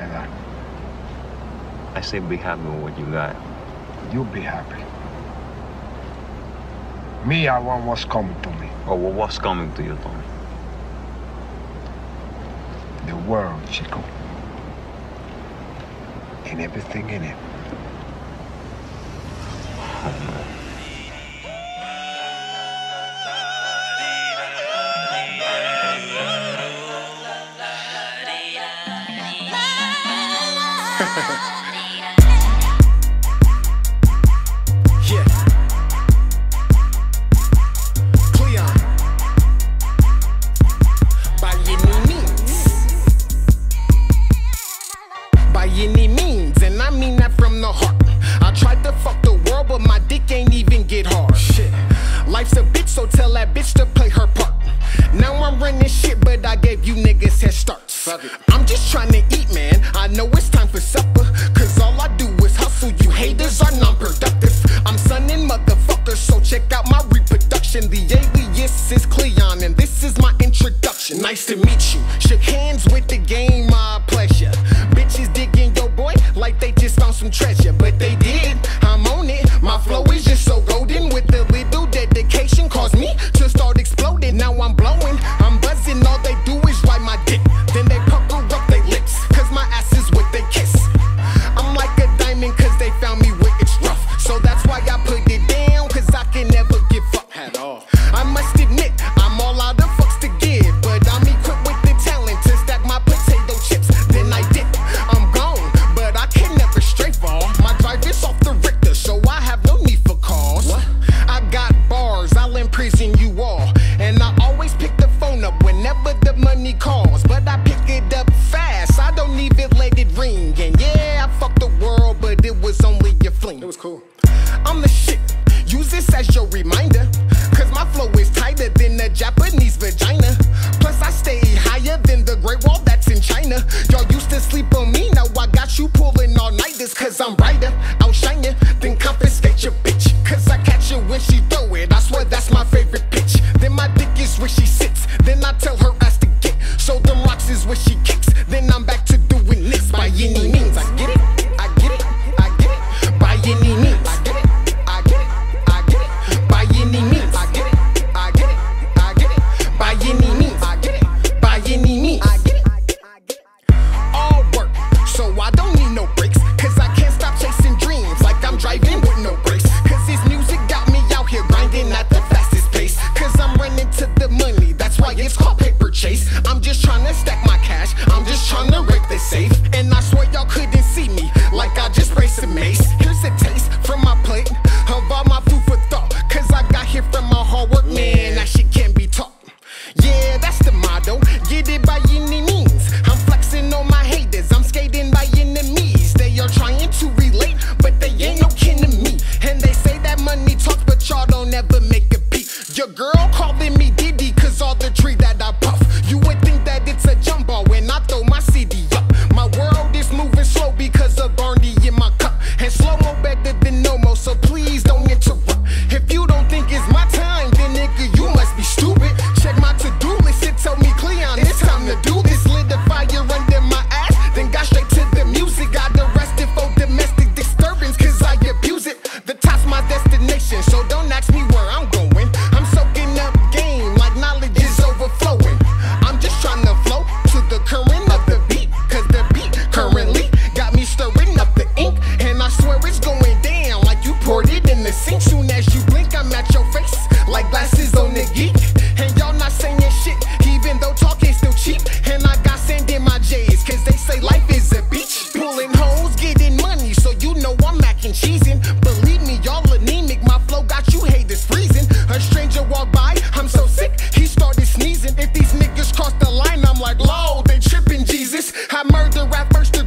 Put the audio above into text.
that? I say be happy with what you got. You be happy. Me, I want what's coming to me. Oh, well, what's coming to you, Tony? The world, Chico. And everything in it. Oh, man. Yeah. Cleon. By any means. By any means, and I mean that from the heart. I tried to fuck the world, but my dick ain't even get hard. Shit. Life's a bitch, so tell that bitch to play her part. Now I'm running shit, but I gave you niggas head starts. I'm just trying to eat, man. I know it's time for supper, cause all I do is hustle. You haters are non-productive. I'm sunning motherfuckers, so check out my reproduction. The alias is Cleon, and this is my introduction. Nice to meet you. Shook hands with the game, my pleasure. Bitches digging your boy like they just found some treasure, but they did. I'm on it. My flow is just so golden with a little dedication. Caused me to start exploding. Now I'm blowing, I'm buzzing. All they do is ride my dick. Then they pucker up their lips, cause my ass is what they kiss. I'm like a diamond, cause they found me where it's rough. So that's why I put it down, cause I can never give up at all. I must admit, I'm all out of fucks to give, but I'm equipped with the talent to stack my potato chips. Then I dip, I'm gone, but I can never stray fall. My drive is off the Richter, so I have no need for calls. What? I got bars, I'll imprison you all. And I always pick the phone up whenever the money calls, but I pick it up fast, I don't even let it ring. And yeah, I fucked the world, but it was only a fling. It was cool. I'm the shit, use this as your reminder, cause my flow is tighter than a Japanese vagina. Plus I stay higher than the Great Wall that's in China. Y'all used to sleep on me, now I got you pulling all-nighters, cause I'm brighter, outshine ya, then confiscate your bitch, cause I catch her when she throw it. I swear that's my favorite pitch. Then my dick is where she sits, then I tell her ass to get. So them rocks is where she kicks, then I'm back to doing this. By any means, I get it, I get it, I get it. By any means, I get it, I get it, I get it. By any means, I get it, I get it, I get it. By any means, I get it, by any means, I get it. All work, so I don't need no breaks, cause I can't stop chasing dreams like I'm driving with no brakes. Cause this music got me out here grinding at the fastest pace, cause I'm running to the money, that's why it's called paper chase. I'm just trying to stack my cash, I'm just trying to rape the safe. And I swear y'all couldn't see me, like I just sprayed some mace. Here's a taste from my plate of all my food for thought, cause I got here from my hard work, man, that shit can't be taught. Yeah, that's the motto, get it by any means. I'm flexing on my haters, I'm skating by enemies. They are trying to relate, but they ain't no kin to me. And they say that money talks, but y'all don't ever make a peep. Your girl calling me Diddy, cause all the tree that I puff. You would think that it's a jumbo when I throw my CD up. My world is moving slow because of Barney in my cup. And slow-mo better than no-mo, so please don't interrupt. If you don't think it's my time, then nigga, you must be stupid. Check my to-do list, it told me, Cleon, it's time to do this. Lit the fire under my ass, then got straight to the music. Got arrested for domestic disturbance, cause I abuse it. The top's my destination, so don't ask me where I'm going. I'm soaking up game like knowledge is overflowing. I'm just trying to flow to the current of the beat, cause the beat currently got me stirring up the ink. And I swear it's going down like you poured it in the sink. Soon as you blink, I'm at your face like glasses on the geek. And y'all not saying shit, even though talking's still cheap. And I got sand in my J's, cause they say life is a beach. Pulling hoes, getting money, so you know I'm mac and cheesing. Believe me, y'all anemic, my flow got you haters freezing. A stranger walked by, I'm so sick, he started sneezing. If these niggas cross the line, I'm like, Lord, they tripping Jesus. I murder at first